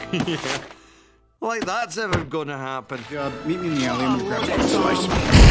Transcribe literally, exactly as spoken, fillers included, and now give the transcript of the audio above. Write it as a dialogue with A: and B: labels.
A: Yeah. Like that's ever gonna happen.
B: God, meet me in the alley and we'll grab some spice.